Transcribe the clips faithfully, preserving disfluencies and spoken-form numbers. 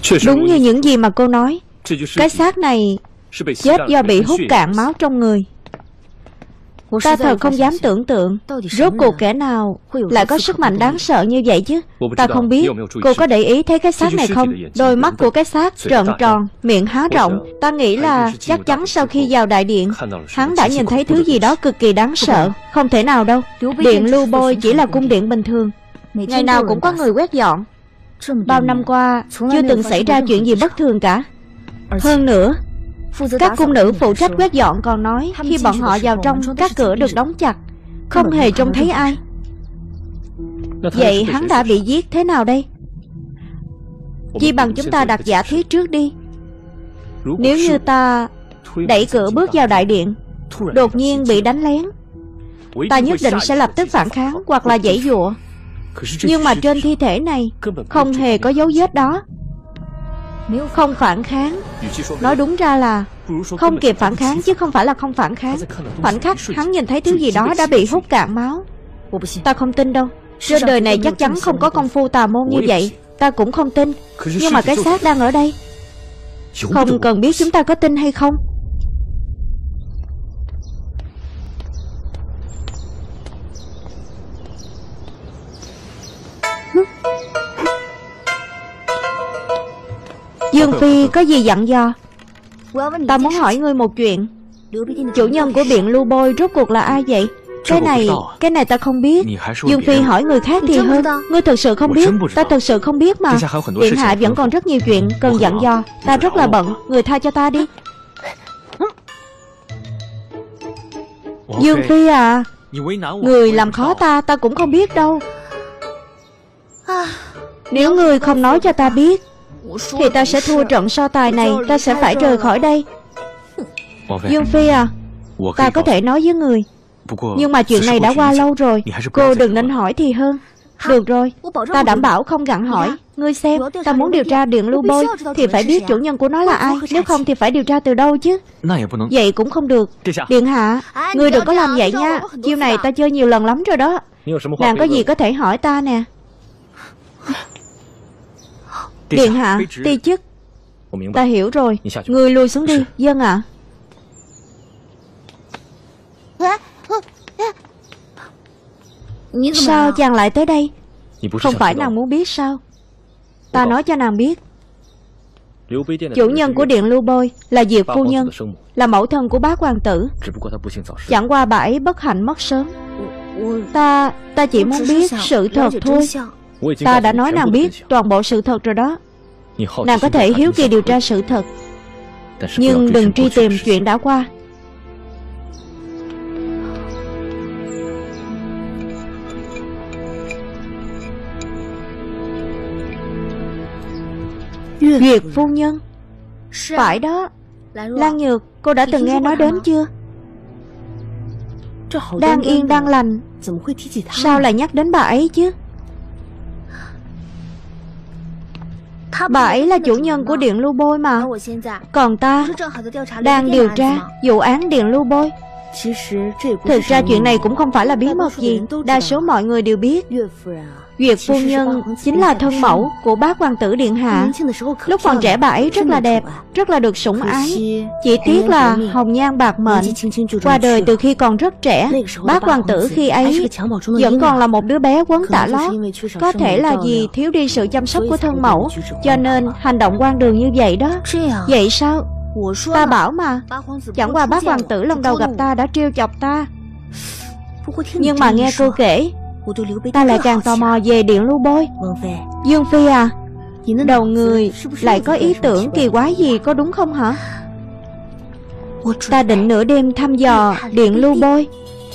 Đúng như những gì mà cô nói. Cái xác này chết do bị hút cạn máu trong người. Ta thật không dám tưởng tượng rốt cuộc kẻ nào lại có sức mạnh đáng sợ như vậy chứ. Ta không biết cô có để ý thấy cái xác này không? Đôi mắt của cái xác trợn tròn, miệng há rộng. Ta nghĩ là chắc chắn sau khi vào đại điện, hắn đã nhìn thấy thứ gì đó cực kỳ đáng sợ. Không thể nào đâu. Điện Lưu Bôi chỉ là cung điện bình thường, ngày nào cũng có người quét dọn. Bao năm qua chưa từng xảy ra chuyện gì bất thường cả. Hơn nữa, các cung nữ phụ trách quét dọn còn nói khi bọn họ vào trong, các cửa được đóng chặt, không hề trông thấy ai. Vậy hắn đã bị giết thế nào đây? Chi bằng chúng ta đặt giả thiết trước đi. Nếu như ta đẩy cửa bước vào đại điện, đột nhiên bị đánh lén, ta nhất định sẽ lập tức phản kháng hoặc là giãy giụa. Nhưng mà trên thi thể này không hề có dấu vết đó. Không phản kháng, nói đúng ra là không kịp phản kháng chứ không phải là không phản kháng. Khoảnh khắc hắn nhìn thấy thứ gì đó đã bị hút cạn máu. Ta không tin đâu. Trên đời này chắc chắn không có công phu tà môn như vậy. Ta cũng không tin. Nhưng mà cái xác đang ở đây. Không cần biết chúng ta có tin hay không. Dương Phi có gì dặn dò? Ta muốn hỏi ngươi một chuyện. Chủ nhân của điện Lưu Bôi rốt cuộc là ai vậy? Cái này, cái này ta không biết. Dương Phi hỏi người khác thì hơn. Ngươi thật sự không biết? Ta thật sự không biết mà. Điện hạ vẫn còn rất nhiều chuyện cần dặn dò. Ta rất là bận, người tha cho ta đi. Dương Phi à, người làm khó ta, ta cũng không biết đâu. Nếu ngươi không nói cho ta biết thì ta sẽ thua trận so tài này. Ta sẽ phải rời khỏi đây. Dương Phi à, ta có thể nói với người, nhưng mà chuyện này đã qua lâu rồi. Cô đừng nên hỏi thì hơn. Được rồi, ta đảm bảo không gặng hỏi. Ngươi xem, ta muốn điều tra điện Lưu Bôi thì phải biết chủ nhân của nó là ai. Nếu không thì phải điều tra từ đâu chứ. Vậy cũng không được. Điện hạ, ngươi đừng có làm vậy nha. Chiêu này ta chơi nhiều lần lắm rồi đó. Nàng có gì có thể hỏi ta nè. Điện hạ, ti chức. Ta hiểu rồi. Ngươi lui xuống đi. Vâng ạ. Sao chàng lại tới đây? Không phải nàng muốn biết sao? Ta nói cho nàng biết. Chủ nhân của điện Lưu Bôi là Diệp phu nhân, là mẫu thân của Bác hoàng tử. Chẳng qua bà ấy bất hạnh mất sớm. Ta, ta chỉ muốn biết sự thật thôi. Ta đã nói nàng biết toàn bộ sự thật rồi đó. Nàng có thể hiếu kỳ điều tra sự thật, nhưng đừng truy tìm chuyện đã qua. Duyệt phu nhân. Phải đó. Lan Nhược, cô đã từng nghe nói đến chưa? Đang yên đang lành, sao lại nhắc đến bà ấy chứ? Bà ấy là chủ nhân của điện Lưu Bôi mà. Còn ta đang điều tra vụ án điện Lưu Bôi. Thực ra chuyện này cũng không phải là bí mật gì, đa số mọi người đều biết. Duyệt phu nhân chính là thân mẫu của Bác hoàng tử điện hạ. Lúc còn trẻ bà ấy rất là đẹp, rất là được sủng ái. Chỉ tiếc là hồng nhan bạc mệnh, qua đời từ khi còn rất trẻ. Bác hoàng tử khi ấy vẫn còn là một đứa bé quấn tả lót. Có thể là vì thiếu đi sự chăm sóc của thân mẫu, cho nên hành động hoang đường như vậy đó. Vậy sao? Ta bảo mà. Chẳng qua Bác hoàng tử lần đầu gặp ta đã trêu chọc ta. Nhưng mà nghe cô kể, ta lại càng tò mò về điện Lưu Bôi. Dương Phi à, đầu người lại có ý tưởng kỳ quái gì có đúng không hả? Ta định nửa đêm thăm dò điện Lưu Bôi.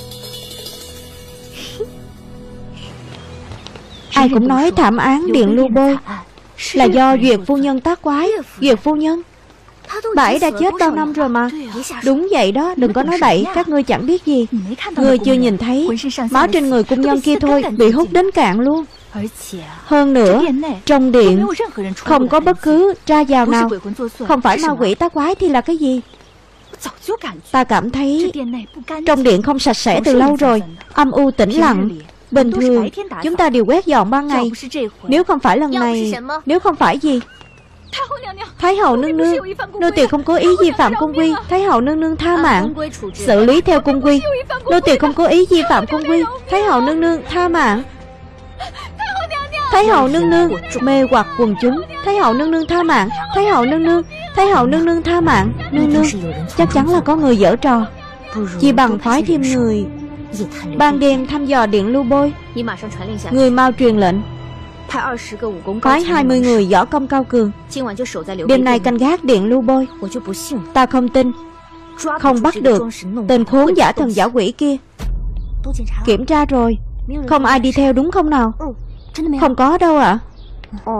Ai cũng nói thảm án điện Lưu Bôi là do Duyệt phu nhân tác quái. Duyệt phu nhân, bà ấy đã chết bao năm rồi mà. Đúng vậy đó, đừng có nói bậy, các ngươi chẳng biết gì. Ngươi chưa nhìn thấy máu trên người cung nhân kia thôi, bị hút đến cạn luôn. Hơn nữa, trong điện không có bất cứ tra vào nào. Không phải ma quỷ tác quái thì là cái gì? Ta cảm thấy trong điện không sạch sẽ từ lâu rồi, âm u tĩnh lặng. Bình thường chúng ta đều quét dọn ban ngày. Nếu không phải lần này, nếu không phải gì? Thái hậu nương nương, nô tỳ không cố ý vi phạm cung quy. Thái hậu nương nương tha mạng. Xử lý theo cung quy. Nô tỳ không cố ý vi phạm cung quy. Thái hậu nương nương tha mạng. Thái hậu nương nương mê hoặc quần chúng. Thái hậu nương nương tha mạng. Thái hậu nương nương, Thái hậu nương nương tha mạng. Nương nương, chắc chắn là có người giở trò. Chỉ bằng phái thêm người ban đêm thăm dò điện lưu bôi. Người mau truyền lệnh, phái hai mươi người võ công cao cường, đêm nay canh gác điện lưu bôi. Ta không tin không bắt được tên khốn giả thần giả quỷ kia. Kiểm tra rồi, không ai đi theo đúng không nào? Không có đâu ạ. à?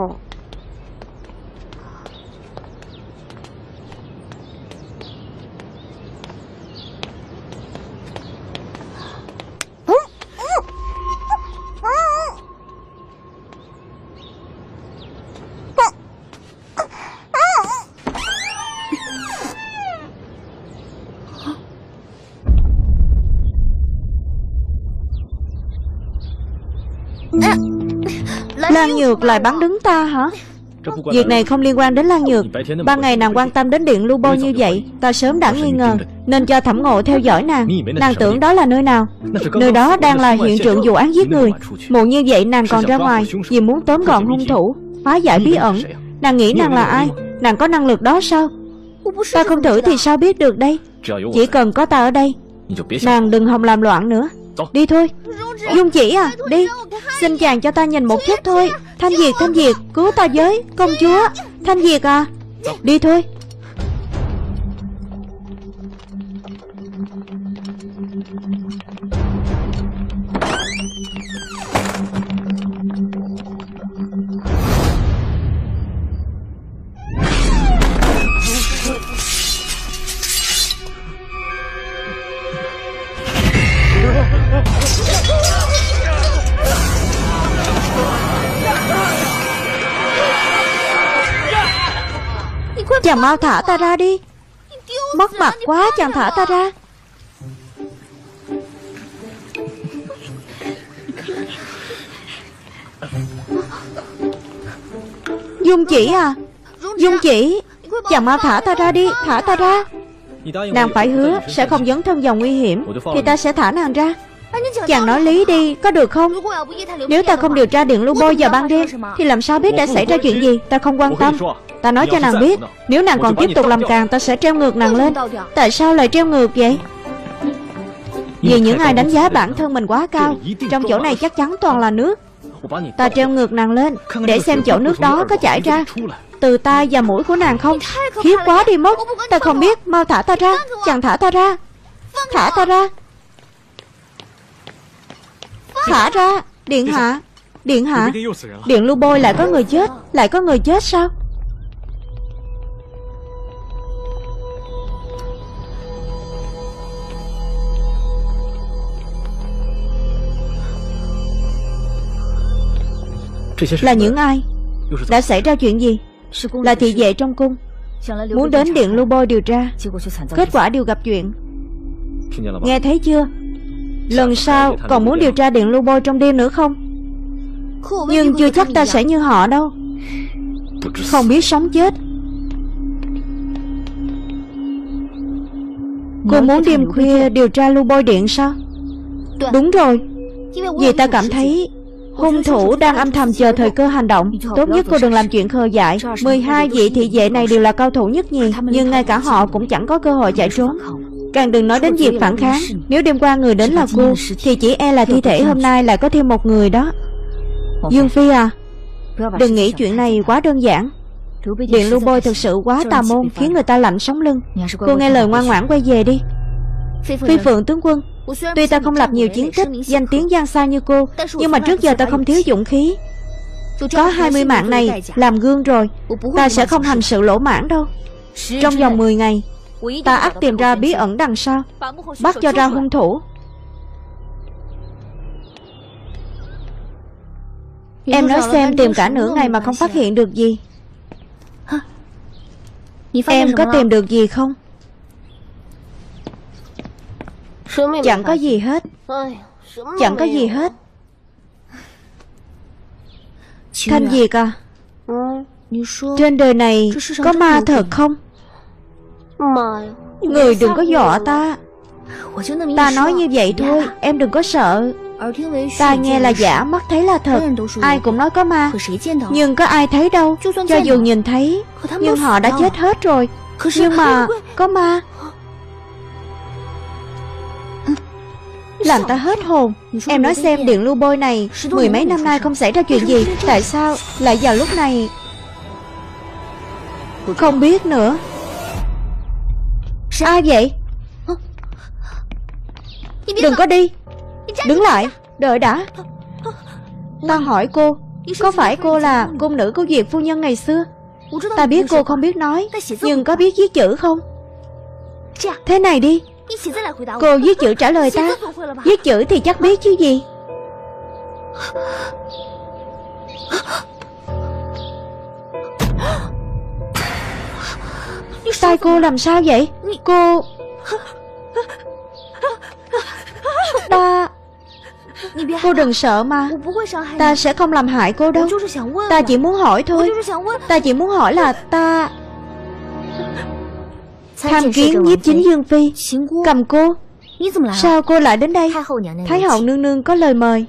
Lan Nhược lại bắn đứng ta hả? Việc này không liên quan đến Lan Nhược. Ban ngày nàng quan tâm đến điện lưu bôi như vậy, ta sớm đã nghi ngờ, nên cho Thẩm Ngộ theo dõi nàng. Nàng tưởng đó là nơi nào? Nơi đó đang là hiện trường vụ án giết người. Muộn như vậy nàng còn ra ngoài vì muốn tóm gọn hung thủ, phá giải bí ẩn. Nàng nghĩ nàng là ai? Nàng có năng lực đó sao? Ta không thử thì sao biết được đây? Chỉ cần có ta ở đây, nàng đừng hòng làm loạn nữa. Đi thôi. Dung Chỉ à, đi. Xin chàng cho ta nhìn một chút thôi. Thanh Diệt, Thanh Diệt, cứu ta với. Công chúa Thanh Diệt à. Đi thôi. Chàng mau thả ta ra đi. Mất mặt quá, chàng thả ta ra. Dung Chỉ à, Dung Chỉ, chàng mau thả ta ra đi. Thả ta ra. Nàng phải hứa sẽ không dấn thân vào nguy hiểm, thì ta sẽ thả nàng ra. Chàng nói lý đi, có được không? Nếu ta không điều tra điện lưu bôi vào ban đêm, thì làm sao biết đã xảy ra chuyện gì? Ta không quan tâm. Ta nói cho nàng biết, nếu nàng còn tiếp tục làm càn, ta sẽ treo ngược nàng lên. Tại sao lại treo ngược vậy? Vì những ai đánh giá bản thân mình quá cao. Trong chỗ này chắc chắn toàn là nước. Ta treo ngược nàng lên để xem chỗ nước đó có chảy ra từ tai và mũi của nàng không. Khiếp quá đi mất. Ta không biết, mau thả ta ra. Chàng thả ta ra. Thả ta ra. Thả ra. Điện hạ. Điện hạ, điện lưu bôi lại có người chết. Lại có người chết sao? Là những ai? Đã xảy ra chuyện gì? Là thị vệ trong cung, muốn đến điện lưu bôi điều tra, kết quả đều gặp chuyện. Nghe thấy chưa? Lần sau còn muốn điều tra điện lưu bôi trong đêm nữa không? Nhưng chưa chắc ta sẽ như họ đâu. Không biết sống chết. Cô muốn đêm khuya điều tra lưu bôi điện sao? Đúng rồi. Vì ta cảm thấy hung thủ đang âm thầm chờ thời cơ hành động. Tốt nhất cô đừng làm chuyện khờ dại. Mười hai vị thị vệ này đều là cao thủ nhất nhì, nhưng ngay cả họ cũng chẳng có cơ hội chạy trốn. Càng đừng nói đến việc phản kháng. Nếu đêm qua người đến là cô, thì chỉ e là thi thể hôm nay lại có thêm một người đó. Dương Phi à, đừng nghĩ chuyện này quá đơn giản. Điện lưu bôi thực sự quá tà môn, khiến người ta lạnh sống lưng. Cô nghe lời ngoan ngoãn quay về đi. Phi Phượng tướng quân, tuy ta không lập nhiều chiến tích, danh tiếng giang xa như cô, nhưng mà trước giờ ta không thiếu dũng khí. Có hai mươi mạng này làm gương rồi, ta sẽ không hành sự lỗ mãn đâu. Trong vòng mười ngày, ta ắt tìm ra bí ẩn đằng sau, bắt cho ra hung thủ. Em nói xem, tìm cả nửa ngày mà không phát hiện được gì. Em có tìm được gì không? Chẳng có gì hết. Chẳng có gì hết. Thanh Diệt à, Trên đời này có ma thật không? Người đừng có dọa ta. Ta nói như vậy thôi, em đừng có sợ. Ta nghe là giả, mắt thấy là thật. Ai cũng nói có ma, nhưng có ai thấy đâu. Cho dù nhìn thấy, nhưng họ đã chết hết rồi. Nhưng mà có ma, làm ta hết hồn. Em nói xem, điện lưu bôi này mười mấy năm nay không xảy ra chuyện gì, tại sao lại vào lúc này? Không biết nữa. Ai vậy? Đừng có đi. Đứng lại, đợi đã. Ta hỏi cô, có phải cô là cung nữ của Diệp phu nhân ngày xưa? Ta biết cô không biết nói, nhưng có biết viết chữ không? Thế này đi, cô viết chữ trả lời ta. Viết chữ thì chắc biết chứ gì. Tai cô làm sao vậy? Cô... Ta... Cô đừng sợ mà. Ta sẽ không làm hại cô đâu. Ta chỉ muốn hỏi thôi. Ta chỉ muốn hỏi là ta... Tham kiến nhiếp chính Dương Phi. Cầm cô. Sao cô lại đến đây? Thái hậu nương nương có lời mời.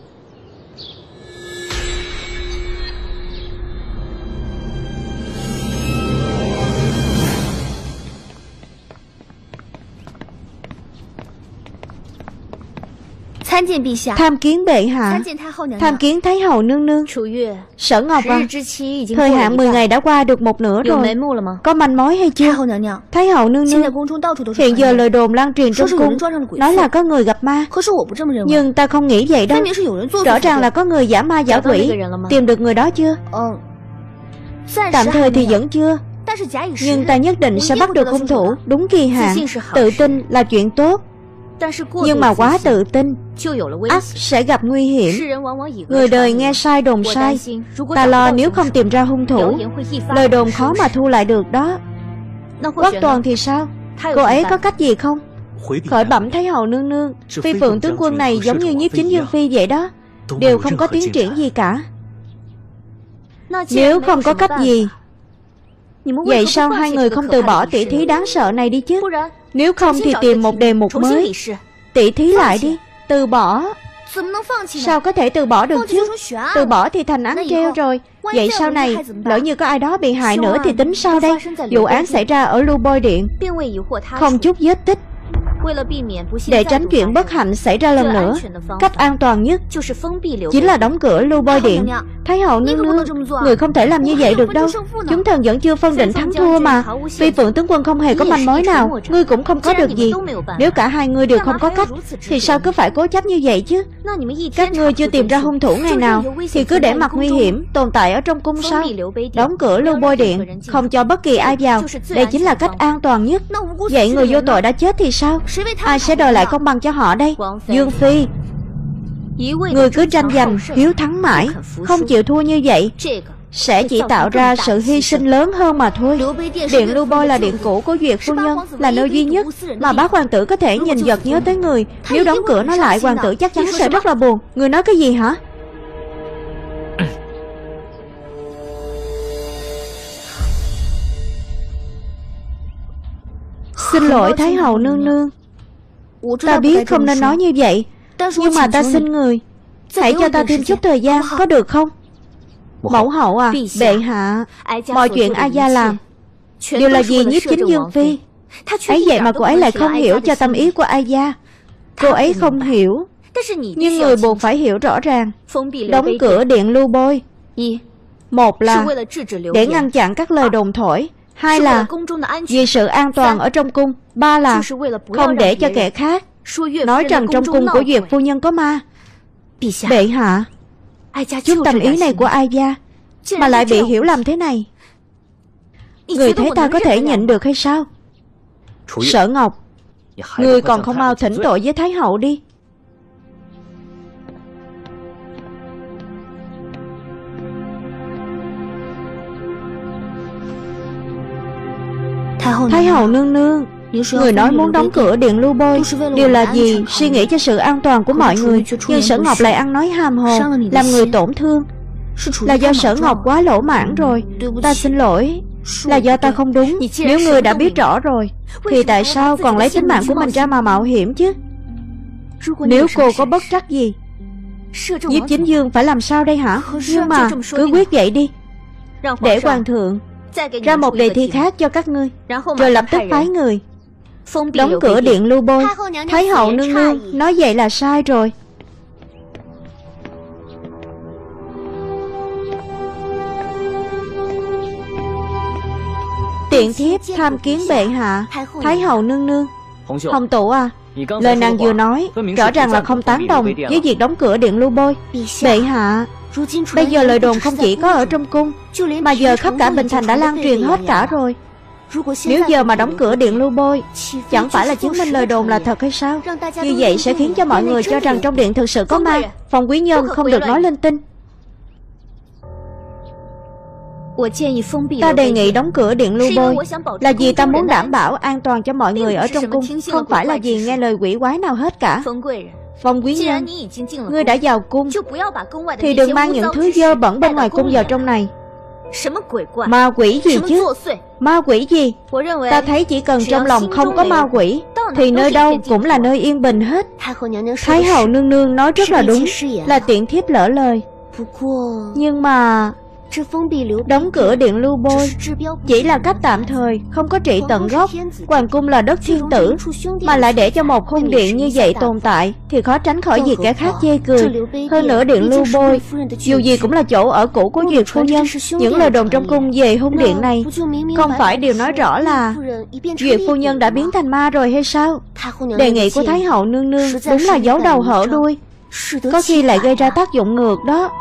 Tham kiến bệ hạ. Tham kiến Thái hậu nương nương. Sở Ngọc à, thời hạn mười ngày đã qua được một nửa rồi. Có manh mối hay chưa? Thái hậu nương nương, hiện giờ lời đồn lan truyền trong cung nói là có người gặp ma. Nhưng ta không nghĩ vậy đâu. Rõ ràng là có người giả ma giả quỷ. Tìm được người đó chưa? Tạm thời thì vẫn chưa, nhưng ta nhất định sẽ bắt được hung thủ đúng kỳ hạn. Tự tin là chuyện tốt, nhưng mà quá tự tin ắt sẽ gặp nguy hiểm. Người đời nghe sai đồn sai. Ta lo nếu không tìm ra hung thủ, lời đồn khó mà thu lại được đó. Quốc Toàn thì sao? Cô ấy có cách gì không? Khởi bẩm Thái hậu nương nương, Phi Phượng tướng quân này giống như nhiếp chính Dương Phi vậy đó, đều không có tiến triển gì cả. Nếu không có cách gì, vậy sao hai người không từ bỏ tỷ thí đáng sợ này đi chứ? Nếu không thì tìm một đề mục mới, tỷ thí lại đi. Từ bỏ? Sao có thể từ bỏ được chứ? Từ bỏ thì thành án treo rồi. Vậy sau này lỡ như có ai đó bị hại nữa thì tính sao đây? Vụ án xảy ra ở Lưu Bôi Điện, không chút vết tích. Để tránh chuyện bất hạnh xảy ra lần nữa, cách an toàn nhất chính là đóng cửa Lưu Bôi Điện. Thái hậu nương nương, người không thể làm như vậy được đâu. Chúng thần vẫn chưa phân định thắng thua mà. Phi Phượng tướng quân không hề có manh mối nào, ngươi cũng không có được gì. Nếu cả hai ngươi đều không có cách, thì sao cứ phải cố chấp như vậy chứ? Các ngươi chưa tìm ra hung thủ ngày nào, thì cứ để mặc nguy hiểm tồn tại ở trong cung sao? Đóng cửa Lưu Bôi Điện, không cho bất kỳ ai vào, đây chính là cách an toàn nhất. Vậy người vô tội đã chết thì sao? Ai sẽ đòi lại công bằng cho họ đây? Dương Phi, người cứ tranh giành hiếu thắng mãi, không chịu thua như vậy sẽ chỉ tạo ra sự hy sinh lớn hơn mà thôi. Điện Lưu Bôi là điện cũ của Duyệt phu nhân, là nơi duy nhất mà bác hoàng tử có thể nhìn vật nhớ tới người. Nếu đóng cửa nó lại, hoàng tử chắc chắn sẽ rất là buồn. Người nói cái gì hả? Xin lỗi Thái hậu nương nương, ta biết không nên nói như vậy, nhưng mà ta xin người, hãy cho ta thêm chút thời gian, có được không? Mẫu hậu à, bệ hạ, mọi chuyện A Gia làm đều là vì nhiếp chính Dương Phi. Ấy vậy mà cô ấy lại không hiểu cho tâm ý của A Gia. Cô ấy không hiểu, nhưng người buộc phải hiểu rõ ràng. Đóng cửa điện Lưu Bôi, một là để ngăn chặn các lời đồn thổi, hai là vì sự an toàn ở trong cung, ba là không để cho kẻ khác nói rằng trong cung của Duyệt phu nhân có ma. Bệ hạ, chút tâm ý này của Ai Gia mà lại bị hiểu lầm thế này, người thấy ta có thể nhịn được hay sao? Sở Ngọc, người còn không mau thỉnh tội với Thái hậu đi. Thái hậu nương nương, người nói muốn đóng cửa điện Lưu Bôi đều là gì? Suy nghĩ cho sự an toàn của mọi người, nhưng Sở Ngọc lại ăn nói hàm hồ, làm người tổn thương. Là do Sở Ngọc quá lỗ mãn rồi. Ta xin lỗi. Là do ta không đúng. Nếu ngươi đã biết rõ rồi thì tại sao còn lấy tính mạng của mình ra mà mạo hiểm chứ? Nếu cô có bất trắc gì, Nhiếp Chính Dương phải làm sao đây hả? Nhưng mà cứ quyết vậy đi, để hoàng thượng ra một đề thi khác cho các ngươi, rồi lập tức phái người đóng cửa điện Lưu Bôi. Thái hậu nương nương nói vậy là sai rồi. Tiện thiếp tham kiến bệ hạ. Thái hậu nương nương. Hồng Tụ à, lời nàng vừa nói rõ ràng là không tán đồng với việc đóng cửa điện Lưu Bôi. Bệ hạ, bây giờ lời đồn không chỉ có ở trong cung, mà giờ khắp cả Bình Thành đã lan truyền hết cả rồi. Nếu giờ mà đóng cửa điện Lưu Bôi, chẳng phải là chứng minh lời đồn là thật hay sao? Như vậy sẽ khiến cho mọi người cho rằng trong điện thực sự có ma. Phòng quý nhân không được nói linh tinh. Ta đề nghị đóng cửa điện Lưu Bôi là vì ta muốn đảm bảo an toàn cho mọi người ở trong cung, không phải là vì nghe lời quỷ quái nào hết cả. Phong quý nhân, ngươi đã vào cung thì đừng mang những thứ dơ bẩn bên ngoài cung vào trong này. Ma quỷ gì chứ? Ma quỷ gì? Ta thấy chỉ cần trong lòng không có ma quỷ thì nơi đâu cũng là nơi yên bình hết. Thái hậu nương nương nói rất là đúng, là tiện thiếp lỡ lời. Nhưng mà đóng cửa điện Lưu Bôi chỉ là cách tạm thời, không có trị tận gốc. Hoàng cung là đất thiên tử, mà lại để cho một cung điện như vậy tồn tại thì khó tránh khỏi việc kẻ khác chê cười. Hơn nữa điện Lưu Bôi dù gì cũng là chỗ ở cũ của Duyệt phu nhân. Những lời đồn trong cung về hung điện này không phải đều nói rõ là Duyệt phu nhân đã biến thành ma rồi hay sao? Đề nghị của Thái hậu nương nương đúng là giấu đầu hở đuôi, có khi lại gây ra tác dụng ngược đó.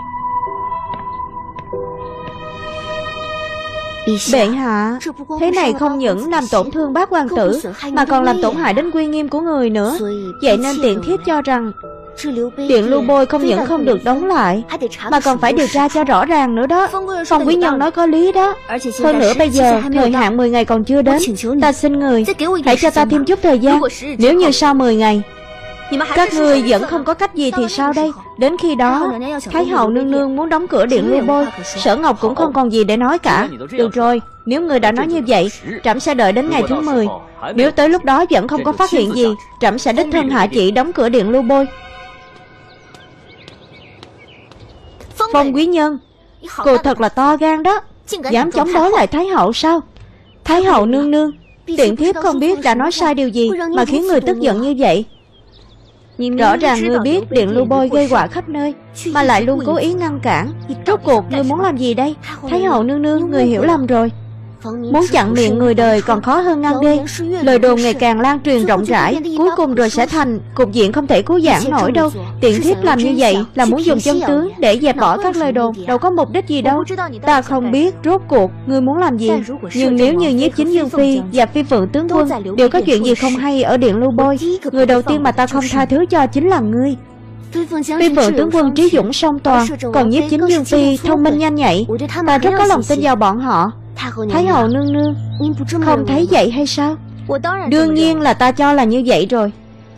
Bệ hạ, thế này không những làm tổn thương bác hoàng tử mà còn làm tổn hại đến uy nghiêm của người nữa. Vậy nên tiện thiếp cho rằng điện Lưu Bôi không những không được đóng lại mà còn phải điều tra cho rõ ràng nữa đó. Phong quý nhân nói có lý đó. Hơn nữa bây giờ thời hạn mười ngày còn chưa đến. Ta xin người hãy cho ta thêm chút thời gian. Nếu như sau mười ngày các ngươi vẫn không có cách gì thì sao đây? Đến khi đó Thái hậu nương nương muốn đóng cửa điện Lưu Bôi, Sở Ngọc cũng không còn gì để nói cả. Được rồi, nếu người đã nói như vậy, trẫm sẽ đợi đến ngày thứ mười. Nếu tới lúc đó vẫn không có phát hiện gì, trẫm sẽ đích thân hạ chỉ đóng cửa điện Lưu Bôi. Phong quý nhân, cô thật là to gan đó, dám chống đối lại Thái hậu sao? Thái hậu nương nương, tiện thiếp không biết đã nói sai điều gì mà khiến người tức giận như vậy. Rõ ràng ngươi biết điện Lưu Bôi gây họa khắp nơi mà lại luôn cố ý ngăn cản. Rốt cuộc ngươi muốn làm gì đây? Thái hậu nương nương, người hiểu lầm rồi. Muốn chặn miệng người đời còn khó hơn ngăn đê. Lời đồn ngày càng lan truyền rộng rãi, cuối cùng rồi sẽ thành cục diện không thể cứu vãn nổi đâu. Tiện thiếp làm như vậy là muốn dùng chân tướng để dẹp bỏ các lời đồn, đâu có mục đích gì đâu. Ta không biết rốt cuộc ngươi muốn làm gì, nhưng nếu như Nhiếp Chính Dương Phi và Phi Phượng tướng quân đều có chuyện gì không hay ở điện Lưu Bôi, người đầu tiên mà ta không tha thứ cho chính là ngươi. Phi Phượng tướng quân trí dũng song toàn, còn Nhiếp Chính Dương Phi thông minh nhanh nhạy. Ta rất có lòng tin vào bọn họ. Thái hậu nương nương, không thấy vậy hay sao? Đương nhiên là ta cho là như vậy rồi.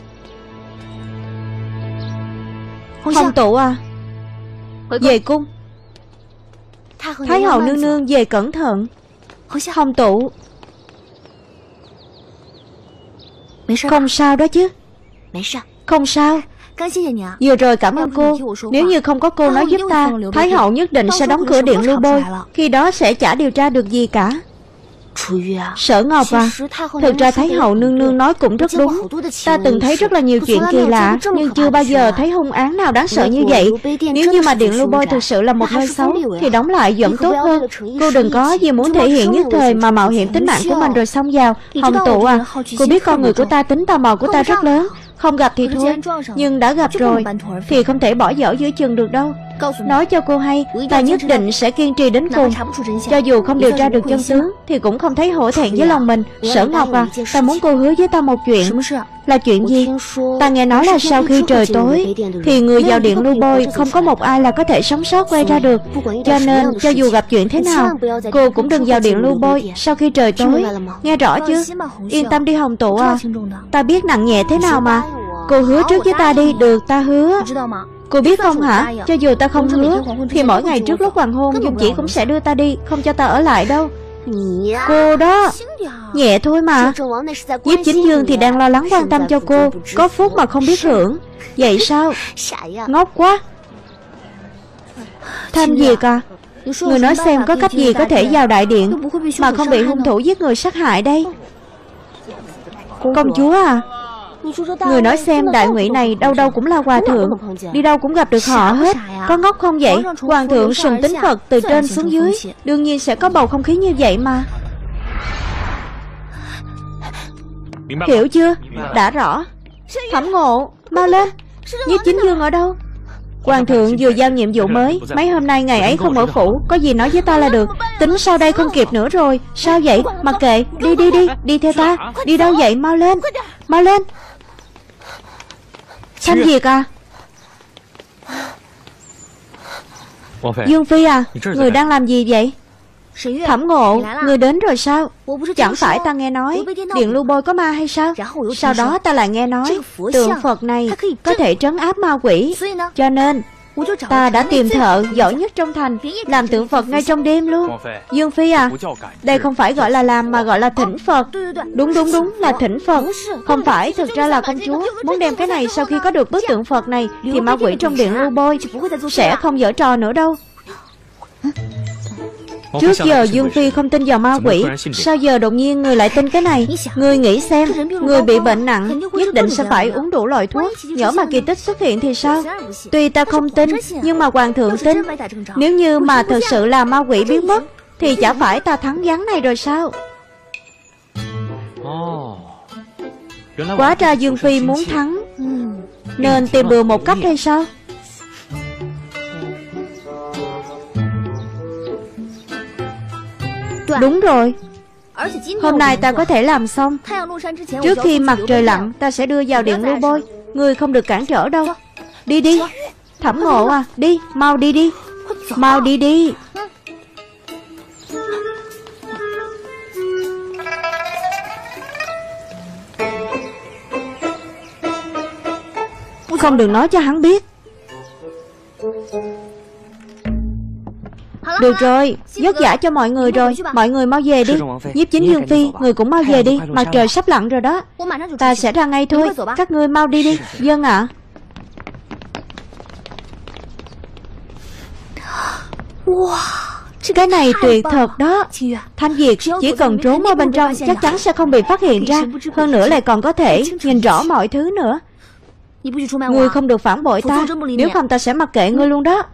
Hồng Tụ à, về cung. Thái hậu nương nương về cẩn thận. Hồng Tụ, không sao đó chứ? Không sao. Vừa rồi cảm ơn cô. Nếu như không có cô nói giúp ta, Thái hậu nhất định sẽ đóng cửa điện Lưu Bôi. Khi đó sẽ chả điều tra được gì cả. Sở Ngọc à, thực ra Thái hậu nương nương nói cũng rất đúng. Ta từng thấy rất là nhiều chuyện kỳ lạ, nhưng chưa bao giờ thấy hung án nào đáng sợ như vậy. Nếu như mà điện Lưu Bôi thực sự là một nơi xấu thì đóng lại vẫn tốt hơn. Cô đừng có gì muốn thể hiện nhất thời mà mạo hiểm tính mạng của mình rồi xông vào. Hồng Tụ à, cô biết con người của ta, tính tò mò của ta rất lớn. Không gặp thì thôi, nhưng đã gặp rồi thì không thể bỏ dở giữa chừng được đâu. Nói cho cô hay, ta nhất định sẽ kiên trì đến cùng. Cho dù không điều tra được chân tướng thì cũng không thấy hổ thẹn với lòng mình. Sở Ngọc à, ta muốn cô hứa với ta một chuyện. Là chuyện gì? Ta nghe nói là sau khi trời tối thì người vào điện Lưu Bôi không có một ai là có thể sống sót quay ra được. Cho nên cho dù gặp chuyện thế nào, cô cũng đừng vào điện Lưu Bôi sau khi trời tối. Nghe rõ chứ? Yên tâm đi Hồng Tụ à, ta biết nặng nhẹ thế nào mà. Cô hứa trước với ta đi. Được, ta hứa. Cô biết không hả, cho dù ta không hứa thì mỗi ngày trước lúc hoàng hôn Dung Chỉ cũng sẽ đưa ta đi, không cho ta ở lại đâu. Cô đó, nhẹ thôi mà. Nhiếp Chính Dương thì đang lo lắng quan tâm cho cô, có phúc mà không biết hưởng. Vậy sao? Ngốc quá. Thanh Diệt à, người nói xem có cách gì có thể vào đại điện mà không bị hung thủ giết người sát hại đây? Công chúa à, người nói xem đại ngụy này đâu đâu cũng là hòa thượng, đi đâu cũng gặp được họ hết. Có ngốc không vậy? Hoàng thượng sùng tín Phật từ trên xuống dưới, đương nhiên sẽ có bầu không khí như vậy mà. Hiểu chưa? Đã rõ. Thẩm Ngộ, mau lên. Nhiếp Chính Dương ở đâu? Hoàng thượng vừa giao nhiệm vụ mới, mấy hôm nay ngày ấy không ở phủ, có gì nói với ta là được. Tính sau đây không kịp nữa rồi. Sao vậy? Mặc kệ, đi đi đi, đi theo ta. Đi đâu vậy? Mau lên, mau lên. Thanh Diệt à, Dương Phi à, người đang làm gì vậy? Thẩm Ngộ, người đến rồi sao? Chẳng phải ta nghe nói Điện Lưu Bôi có ma hay sao? Sau đó ta lại nghe nói tượng Phật này có thể trấn áp ma quỷ, cho nên ta đã tìm thợ giỏi nhất trong thành làm tượng Phật ngay trong đêm luôn. Dương Phi à, đây không phải gọi là làm mà gọi là thỉnh Phật. Đúng đúng đúng, là thỉnh Phật. Không phải, thực ra là công chúa muốn đem cái này, sau khi có được bức tượng Phật này thì ma quỷ trong Điện Lưu Bôi sẽ không giở trò nữa đâu. Trước giờ Dương Phi không tin vào ma quỷ, sao giờ đột nhiên người lại tin cái này? Người nghĩ xem, người bị bệnh nặng nhất định sẽ phải uống đủ loại thuốc, nhỡ mà kỳ tích xuất hiện thì sao? Tuy ta không tin, nhưng mà hoàng thượng tin. Nếu như mà thật sự là ma quỷ biến mất thì chả phải ta thắng ván này rồi sao? Quá ra Dương Phi muốn thắng nên tìm bừa một cách hay sao? Đúng rồi, hôm nay ta có thể làm xong. Trước khi mặt trời lặn ta sẽ đưa vào Điện Lưu Bôi. Người không được cản trở đâu. Đi đi. Thẩm Ngộ à, đi, mau đi đi. Mau đi đi. Không được nói cho hắn biết. Được rồi, vất vả cho mọi người rồi. Mọi người mau về đi. Nhiếp Chính Dương Phi, người cũng mau về đi. Mặt trời sắp lặn rồi đó. Ta sẽ ra ngay thôi. Các ngươi mau đi đi. Vâng ạ. Cái này tuyệt thật đó. Thanh Diệt, chỉ cần trốn ở bên trong chắc chắn sẽ không bị phát hiện ra. Hơn nữa lại còn có thể nhìn rõ mọi thứ nữa. Ngươi không được phản bội ta, nếu không ta sẽ mặc kệ ngươi luôn đó.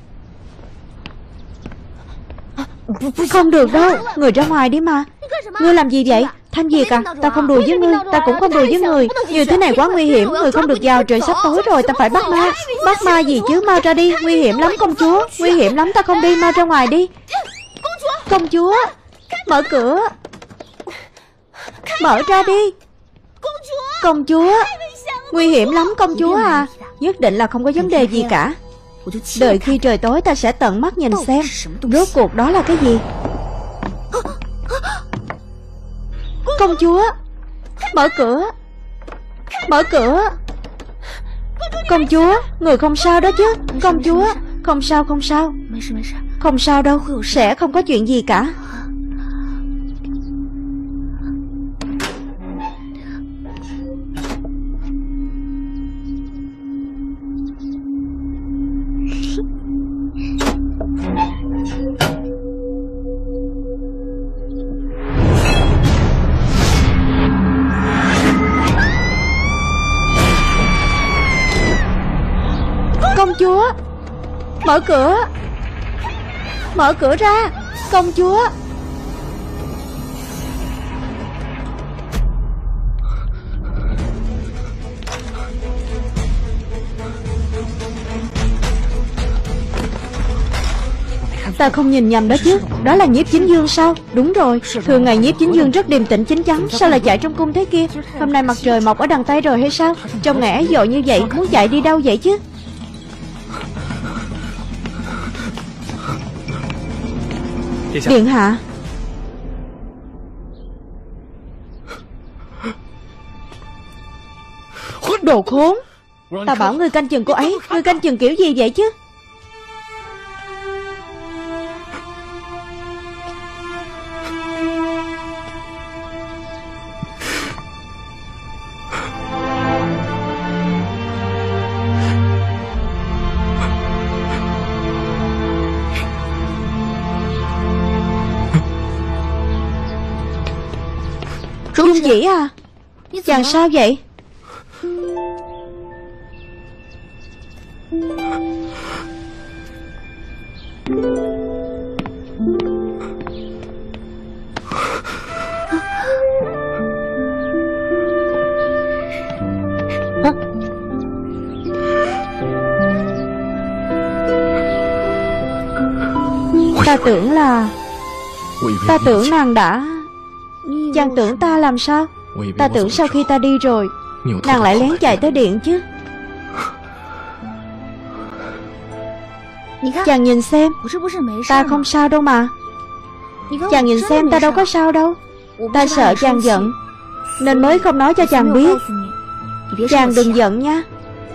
Không được đâu, người ra ngoài đi mà. Ngươi làm gì vậy? Thanh Diệt à, ta không đùa với ngươi, ta cũng không đùa với người. Như thế này quá nguy hiểm, người không được vào, trời sắp tối rồi, ta phải bắt ma. Bắt ma gì chứ, mau ra đi, nguy hiểm lắm công chúa. Nguy hiểm lắm, ta không đi, mau ra ngoài đi. Công chúa, mở cửa. Mở ra đi. Công chúa, nguy hiểm lắm công chúa à. Nhất định là không có vấn đề gì cả. Đợi khi trời tối ta sẽ tận mắt nhìn xem rốt cuộc đó là cái gì. Công chúa, mở cửa. Mở cửa. Công chúa, người không sao đó chứ? Công chúa, không sao không sao. Không sao đâu, sẽ không có chuyện gì cả. Công chúa, mở cửa. Mở cửa ra. Công chúa. Ta không nhìn nhầm đó chứ? Đó là Nhiếp Chính Dương sao? Đúng rồi, thường ngày Nhiếp Chính Dương rất điềm tĩnh chín chắn, sao lại chạy trong cung thế kia? Hôm nay mặt trời mọc ở đằng Tây rồi hay sao? Trong ngày ấy dội như vậy, muốn chạy đi đâu vậy chứ? Điện hạ. Đồ khốn, Ta bảo ngươi canh chừng cô ấy, ngươi canh chừng kiểu gì vậy chứ? Dung Dĩ à, chàng sao vậy? Ta tưởng là Ta tưởng nàng đã Chàng tưởng ta làm sao? Ta tưởng sau khi ta đi rồi nàng lại lén chạy tới điện chứ. Chàng nhìn xem, ta không sao đâu mà. Chàng nhìn xem, ta đâu có sao đâu. Ta sợ chàng giận nên mới không nói cho chàng biết. Chàng đừng giận nha.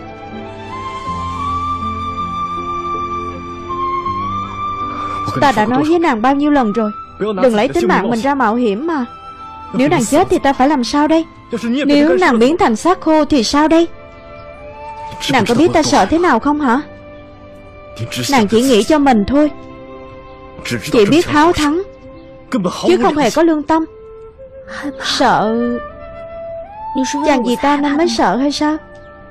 Ta đã nói với nàng bao nhiêu lần rồi, đừng lấy tính mạng mình ra mạo hiểm mà. Nếu nàng chết thì ta phải làm sao đây? Nếu nàng biến thành xác khô thì sao đây? Nàng có biết ta sợ thế nào không hả? Nàng chỉ nghĩ cho mình thôi, chỉ biết háo thắng chứ không hề có lương tâm. Sợ chàng vì ta nên mới sợ hay sao?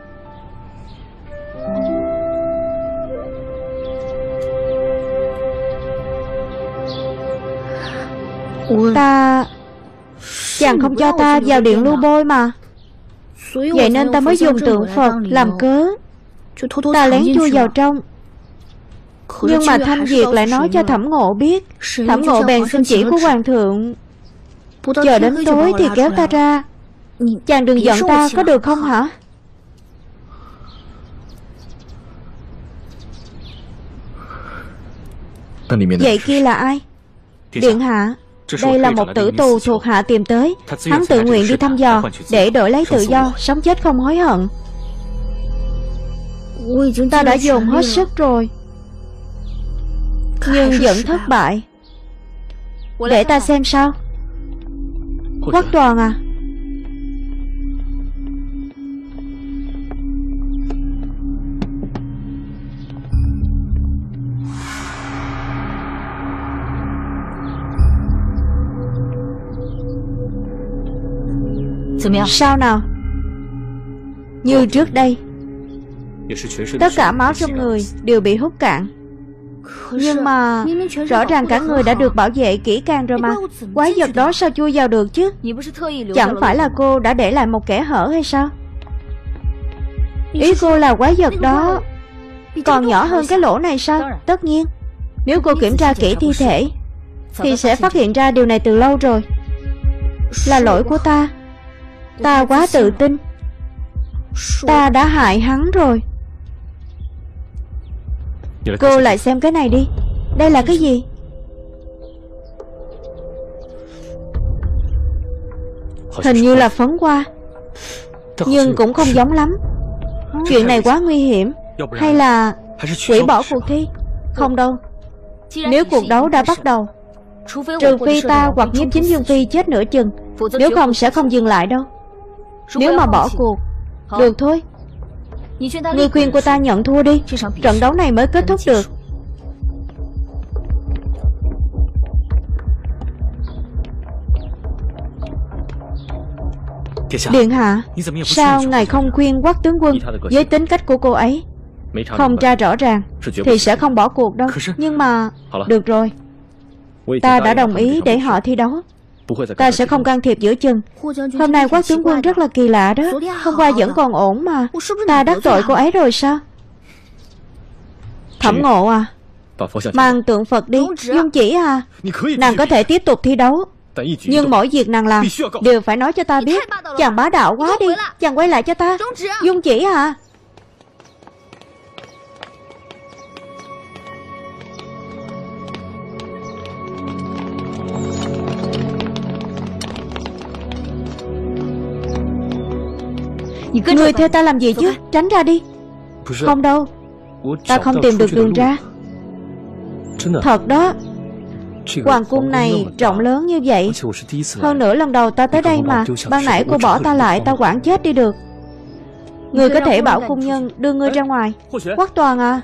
Ta Chàng không cho ta vào điện lưu bôi mà. Vậy nên ta mới dùng tượng Phật làm cớ, ta lén chui vào trong. Nhưng mà Thanh Việt lại nói cho Thẩm Ngộ biết. Thẩm Ngộ bèn xin chỉ của hoàng thượng, chờ đến tối thì kéo ta ra. Chàng đừng giận ta có được không hả? Vậy kia là ai? Điện hạ, đây là một tử tù thuộc hạ tìm tới. Hắn tự nguyện đi thăm dò để đổi lấy tự do, sống chết không hối hận. Ta đã dồn hết sức rồi nhưng vẫn thất bại. Để ta xem sao. Quách Toàn à, sao nào? Như trước đây, tất cả máu trong người đều bị hút cạn. Nhưng mà rõ ràng cả người đã được bảo vệ kỹ càng rồi mà. Quái vật đó sao chui vào được chứ? Chẳng phải là cô đã để lại một kẽ hở hay sao? Ý cô là quái vật đó còn nhỏ hơn cái lỗ này sao? Tất nhiên, nếu cô kiểm tra kỹ thi thể thì sẽ phát hiện ra điều này từ lâu rồi. Là lỗi của ta. Ta quá tự tin. Ta đã hại hắn rồi. Cô lại xem cái này đi. Đây là cái gì? Hình như là phấn hoa, nhưng cũng không giống lắm. Chuyện này quá nguy hiểm. Hay là hủy bỏ cuộc thi? Không đâu. Nếu cuộc đấu đã bắt đầu, trừ phi ta hoặc Nhiếp Chính Dương Phi chết nửa chừng, nếu không sẽ không dừng lại đâu. Nếu mà bỏ cuộc, được thôi. Ngươi khuyên cô ta nhận thua đi, trận đấu này mới kết thúc được. Điện hạ, sao ngài không khuyên Quách tướng quân? Với tính cách của cô ấy, không tra rõ ràng thì sẽ không bỏ cuộc đâu. Nhưng mà được rồi, ta đã đồng ý để họ thi đấu. Ta sẽ không can thiệp giữa chừng. Hôm nay Quách tướng quân rất là kỳ lạ đó. Hôm qua vẫn còn ổn mà. Ta đắc tội cô ấy rồi sao? Thẩm Ngộ à, mang tượng Phật đi. Dung Chỉ à, nàng có thể tiếp tục thi đấu, nhưng mỗi việc nàng làm đều phải nói cho ta biết. Chàng bá đạo quá đi. Chàng quay lại cho ta. Dung Chỉ à. Ngươi theo ta làm gì chứ? Tránh ra đi. Không đâu, ta không tìm được đường ra. Thật đó. Hoàng cung này rộng lớn như vậy. Hơn nữa lần đầu ta tới đây mà. Ban nãy cô bỏ ta lại, ta quản chết đi được. Ngươi có thể bảo cung nhân đưa ngươi ra ngoài. Quách Toàn à,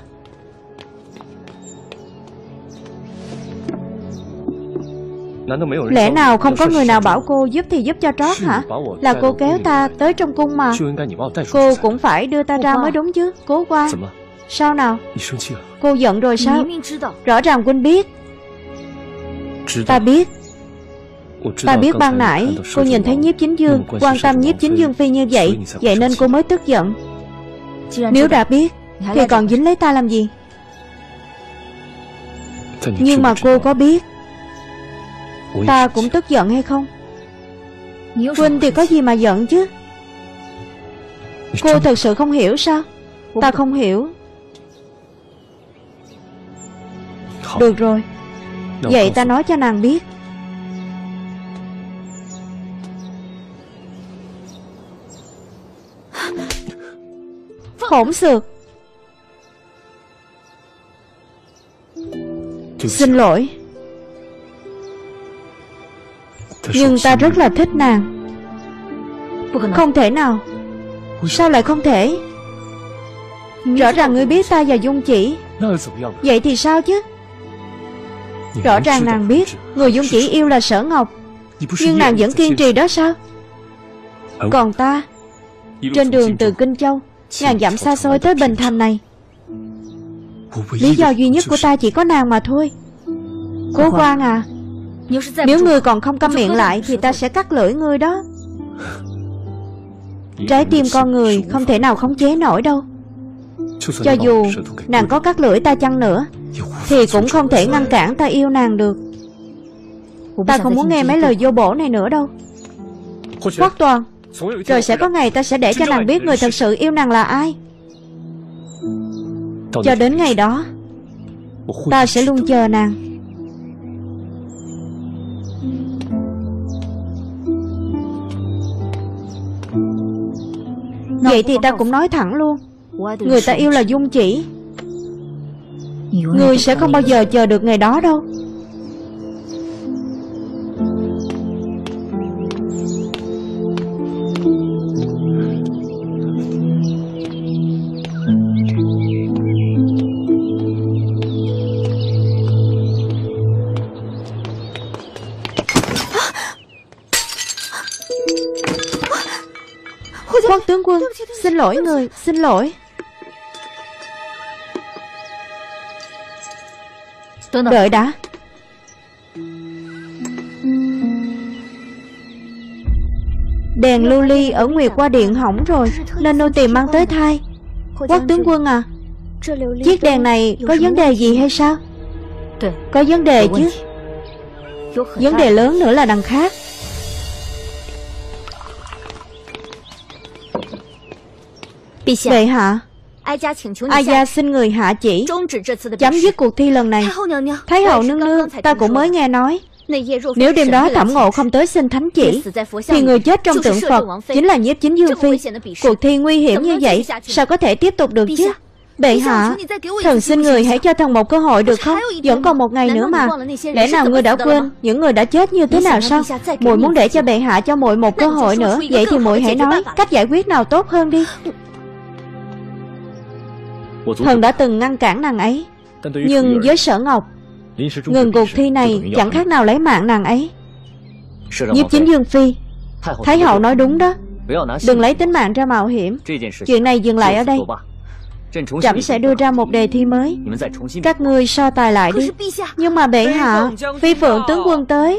lẽ nào không có người nào bảo cô giúp thì giúp cho trót hả? Là cô kéo ta tới trong cung mà. Cô cũng phải đưa ta ra mới đúng chứ. Cố Quan, sao nào? Cô giận rồi sao? Rõ ràng huynh biết. Ta biết. Ta biết ban nãy cô nhìn thấy Nhiếp Chính Dương quan tâm Nhiếp Chính Dương Phi như vậy, vậy nên cô mới tức giận. Nếu đã biết thì còn dính lấy ta làm gì? Nhưng mà cô có biết ta cũng tức giận hay không? Huynh thì có gì mà giận chứ? Cô thật sự không hiểu sao? Ta không hiểu. Được rồi, vậy ta nói cho nàng biết. Hỗn xược. Xin lỗi, nhưng ta rất là thích nàng. Không thể nào. Sao lại không thể? Rõ ràng ngươi biết ta và Dung Chỉ. Vậy thì sao chứ? Rõ ràng nàng biết người Dung Chỉ yêu là Sở Ngọc, nhưng nàng vẫn kiên trì đó sao? Còn ta, trên đường từ Kinh Châu ngàn dặm xa xôi tới Bình Thành này, lý do duy nhất của ta chỉ có nàng mà thôi. Cố Quan à, nếu ngươi còn không câm miệng lại thì ta sẽ cắt lưỡi ngươi đó. Trái tim con người không thể nào khống chế nổi đâu. Cho dù nàng có cắt lưỡi ta chăng nữa thì cũng không thể ngăn cản ta yêu nàng được. Ta không muốn nghe mấy lời vô bổ này nữa đâu. Quách Toàn, rồi sẽ có ngày ta sẽ để cho nàng biết người thật sự yêu nàng là ai. Cho đến ngày đó, ta sẽ luôn chờ nàng. Vậy thì ta cũng nói thẳng luôn, người ta yêu là Dung Chỉ. Ngươi sẽ không bao giờ chờ được ngày đó đâu. Quách tướng quân, xin lỗi người, xin lỗi. Đợi đã. Đèn lưu ly ở Nguyệt Qua Điện hỏng rồi, nên nô tỳ mang tới thay. Quách tướng quân à, chiếc đèn này có vấn đề gì hay sao? Có vấn đề chứ. Vấn đề lớn nữa là đằng khác. Bệ hạ, Ai gia xin người hạ chỉ chấm dứt cuộc thi lần này. Thái hậu nương nương, ta cũng mới nghe nói, nếu đêm đó Thẩm Ngộ không tới xin thánh chỉ thì người chết trong tượng Phật chính là Nhiếp Chính Dương Phi. Cuộc thi nguy hiểm như vậy sao có thể tiếp tục được chứ? Bệ hạ, thần xin người hãy cho thần một cơ hội được không? Vẫn còn một ngày nữa mà. Lẽ nào ngươi đã quên những người đã chết như thế nào sao? Muội muốn để cho bệ hạ cho muội một cơ hội nữa. Vậy thì muội hãy nói cách giải quyết nào tốt hơn đi. Thần đã từng ngăn cản nàng ấy, nhưng với Sở Ngọc, ngừng cuộc thi này chẳng khác nào lấy mạng nàng ấy. Nhiếp Chính Dương Phi, Thái hậu nói đúng đó. Đừng lấy tính mạng ra mạo hiểm. Chuyện này dừng lại ở đây. Trẫm sẽ đưa ra một đề thi mới, các ngươi so tài lại đi. Nhưng mà bệ hạ, Phi Phượng tướng quân tới.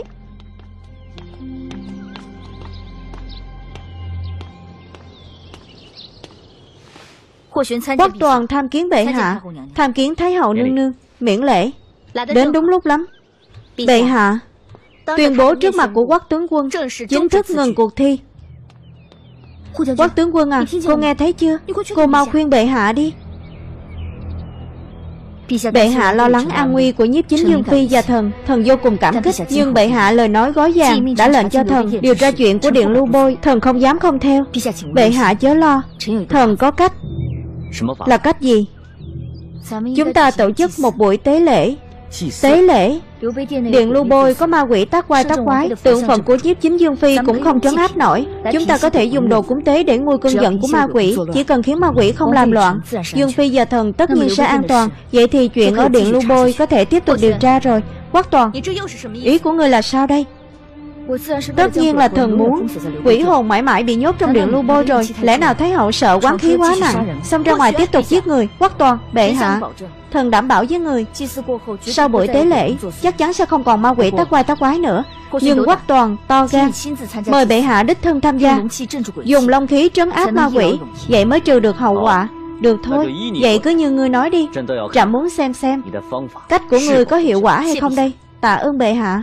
Quách Toàn tham kiến bệ hạ, tham kiến Thái hậu nương nương, miễn lễ. Đến đúng lúc lắm. Bệ hạ, tuyên bố trước mặt của Quách tướng quân chính thức ngừng cuộc thi. Quách tướng quân à, cô nghe thấy chưa? Cô mau khuyên bệ hạ đi. Bệ hạ lo lắng an nguy của nhiếp chính Dương Phi và thần, thần vô cùng cảm kích. Nhưng bệ hạ lời nói gói vàng đã lệnh cho thần điều tra chuyện của Điện Lưu Bôi, thần không dám không theo. Bệ hạ chớ lo, thần có cách. Là cách gì? Chúng ta tổ chức một buổi tế lễ. Tế lễ? Điện Lưu Bôi có ma quỷ tác quái tác quái, tượng phận của nhiếp chính Dương Phi cũng không trấn áp nổi. Chúng ta có thể dùng đồ cúng tế để nguôi cơn giận của ma quỷ, chỉ cần khiến ma quỷ không làm loạn, Dương Phi và thần tất nhiên sẽ an toàn. Vậy thì chuyện ở Điện Lưu Bôi có thể tiếp tục điều tra rồi. Quắc Toàn, ý của ngươi là sao đây? Tất nhiên là thần muốn quỷ hồn mãi mãi bị nhốt trong Điện Lưu Bôi rồi. Lẽ nào Thái hậu sợ oán khí quá nặng, xông ra ngoài tiếp tục giết người? Quắc Toàn, bệ hạ, thần đảm bảo với người, sau buổi tế lễ chắc chắn sẽ không còn ma quỷ tác quái tác quái nữa. Nhưng Quắc Toàn to gan, mời bệ hạ đích thân tham gia, dùng long khí trấn áp ma quỷ, vậy mới trừ được hậu quả. Được thôi, vậy cứ như ngươi nói đi. Trẫm muốn xem xem cách của ngươi có hiệu quả hay không đây. Tạ ơn bệ hạ.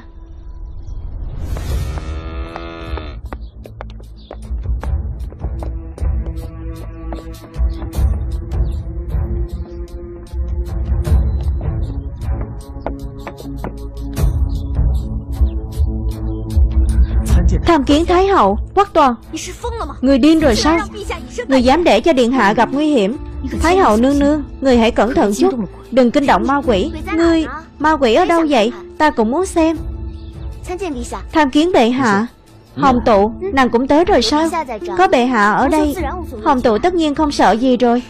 Tham kiến Thái hậu. Quắc Toàn, người điên rồi sao? Người dám để cho điện hạ gặp nguy hiểm. Thái hậu nương nương, người hãy cẩn thận chút, đừng kinh động ma quỷ. Ngươi, ma quỷ ở đâu vậy? Ta cũng muốn xem. Tham kiến bệ hạ. Hồng Tụ, nàng cũng tới rồi sao? Có bệ hạ ở đây, Hồng Tụ tất nhiên không sợ gì rồi.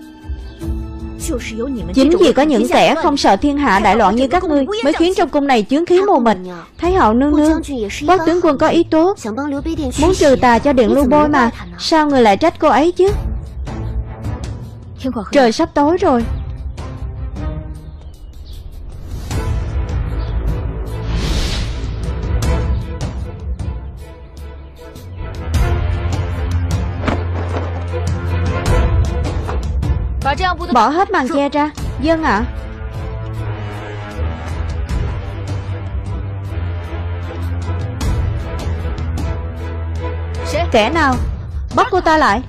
Chính vì có những kẻ không sợ thiên hạ đại loạn như các ngươi mới khiến trong cung này chướng khí mù mịt. Thái hậu nương nương, Quắc tướng quân có ý tốt, muốn trừ tà cho Điện Lưu Bôi mà. Sao người lại trách cô ấy chứ? Trời sắp tối rồi. Bỏ hết màn che ra. Vâng ạ. Kẻ nào? Bắt cô ta lại.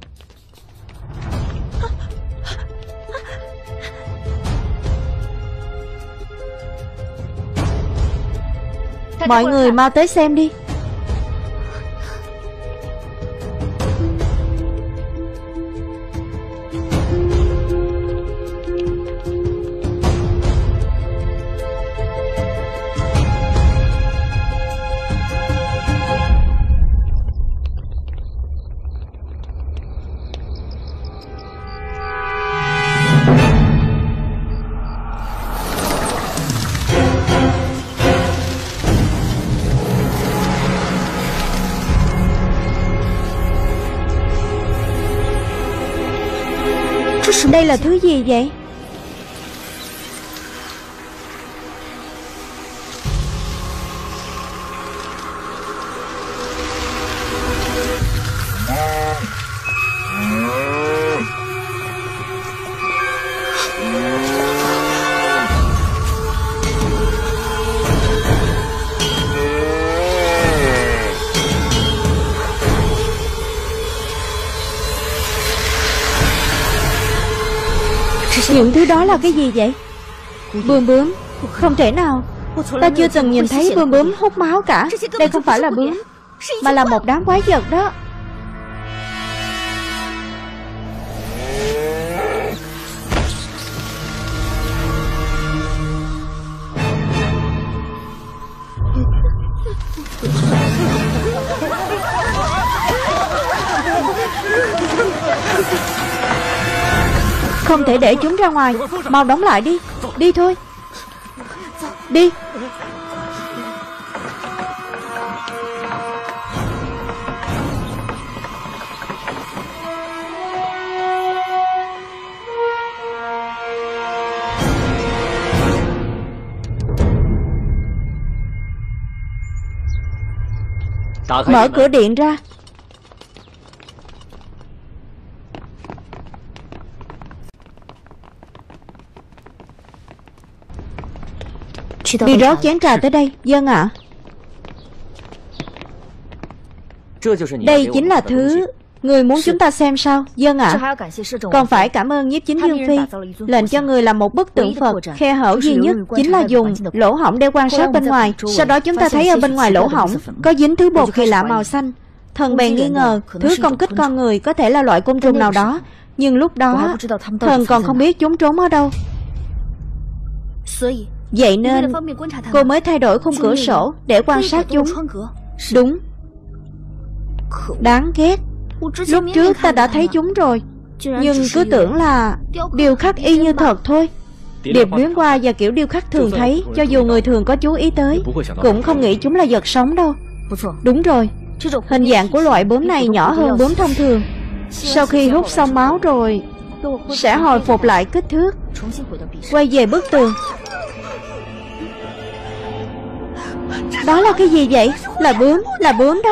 Mọi người mau tới xem đi. Đây là thứ gì vậy? Những thứ đó là cái gì vậy? Bươm bướm? Không thể nào. Ta chưa từng nhìn thấy bươm bướm hút máu cả. Đây không phải là bướm, mà là một đám quái vật đó. Không thể để chúng ra ngoài. Mau đóng lại đi. Đi thôi. Đi. Mở cửa điện ra. Đi rót chén trà tới đây. Vâng ạ. Đây chính là thứ Người muốn chúng ta xem sao? Dân ạ. Còn phải cảm ơn nhiếp chính Dương Phi, lệnh cho người làm một bức tượng Phật. Khe hở duy nhất chính là dùng lỗ hổng để quan sát bên ngoài. Sau đó chúng ta thấy ở bên ngoài lỗ hổng có dính thứ bột kỳ lạ màu xanh. Thần bèn nghi ngờ thứ công kích con người có thể là loại côn trùng nào đó. Nhưng lúc đó thần còn không biết chúng trốn ở đâu. Vậy nên cô mới thay đổi khung cửa sổ để quan sát chúng. Đúng. Đáng ghét. Lúc trước ta đã thấy chúng rồi, nhưng cứ tưởng là điêu khắc y như thật thôi. Điệp luyến qua và kiểu điêu khắc thường thấy, cho dù người thường có chú ý tới cũng không nghĩ chúng là vật sống đâu. Đúng rồi, hình dạng của loại bướm này nhỏ hơn bướm thông thường. Sau khi hút xong máu rồi sẽ hồi phục lại kích thước. Quay về bức tường. Đó là cái gì vậy? Là bướm, là bướm đó.